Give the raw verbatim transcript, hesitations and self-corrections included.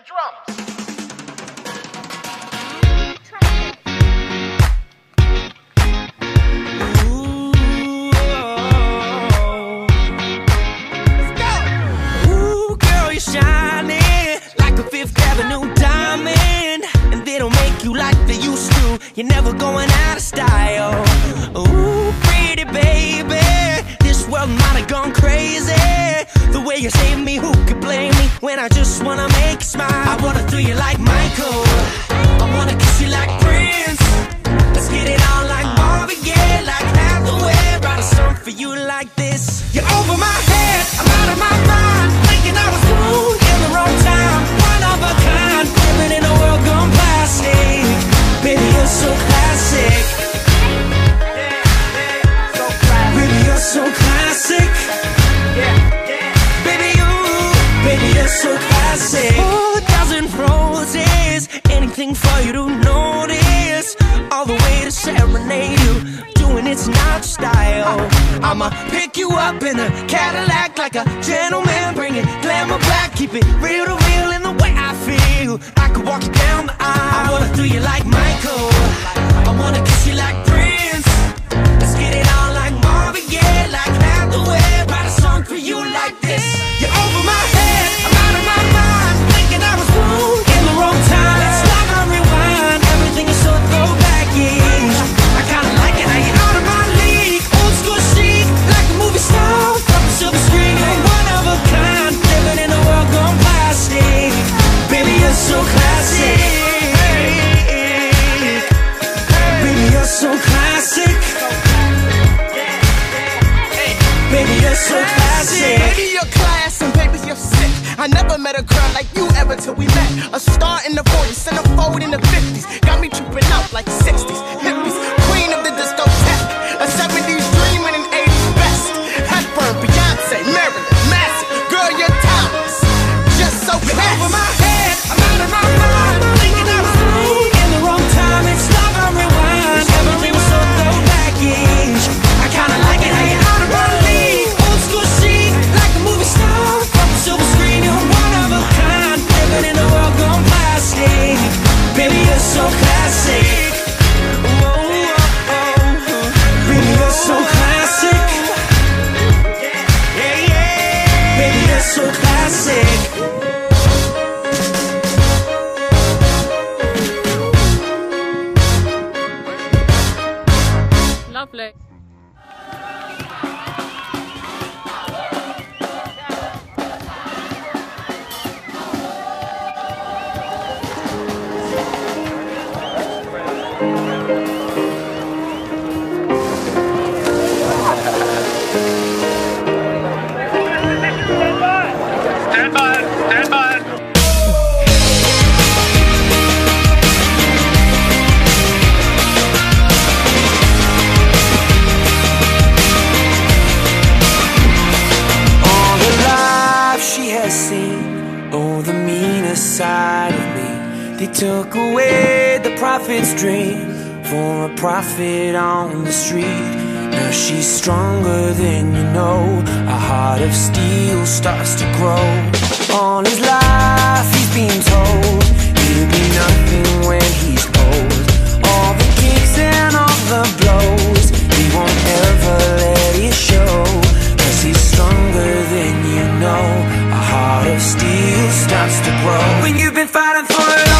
the drums. You're never going out of style. Ooh, pretty baby, this world might have gone crazy. The way you save me, who could blame me when I just wanna make you smile? I wanna throw you like Michael, I wanna kiss you like Prince. Let's get it on like Marvin, yeah, like Hathaway. Write a song for you like this. You're over my head, I'm out of my mind, thinking I was cool in the wrong time. One of a kind, living in a world gone plastic. Baby, you're so classic. Yeah, yeah, so classic. Baby, you're so classic. Yeah, yeah. Baby, you, baby, you're so classic. Oh, a dozen roses, anything for you to notice. All the way to serenade you, doing it's not style. I'ma pick you up in a Cadillac like a gentleman, bring it glamour back, keep it real to real in the way I feel. I could walk you down the aisle. I wanna do you like Michael, I wanna kiss you like Prince. Let's get it on like Marvin, yeah, like Hathaway. Write a song for you like this. You're over my head, I'm out of my mind, thinking I was wrong in the wrong time. Let's stop and rewind, everything is so throwback-ish. I kinda like it how you're out of my league, old school chic, like a movie star, from the silver screen. You're one of a kind, living in a world gone plastic. Baby, you're so classic. So classic. Baby, you're so classic. Baby, you're class and baby, you're sick. I never met a girl like you ever till we met. A star in the forties, centerfold in the fifties. Got me tripping out like sixties, hippies. Queen of the discotheque. A seventies dream and an eighties best. Hepburn, Beyonce, Marilyn, Massive. Girl, you're timeless. Just so classy. Over my head, I'm out of my mind, thinking I was wrong in the wrong time. It's stop and rewind. Everything was so throwback-ish. I kinda like it how you're out of my league, old school chic, like a movie star from the silver screen. You're one of a kind, living in a world gone plastic. Baby, you're so classic. Oh, oh, oh. Baby, you're so classic. Yeah, yeah. Baby, you're so classic. Lovely. Stand by, stand by. Oh, the meaner side of me. They took away the prophet's dream for a prophet on the street. Now she's stronger than you know. A heart of steel starts to grow. All his life he's been told he'll be nothing when he's old. All the kicks and all the blows, he won't ever let it show. Cause he's stronger than you know. A heart of steel starts to grow. When you've been fighting for it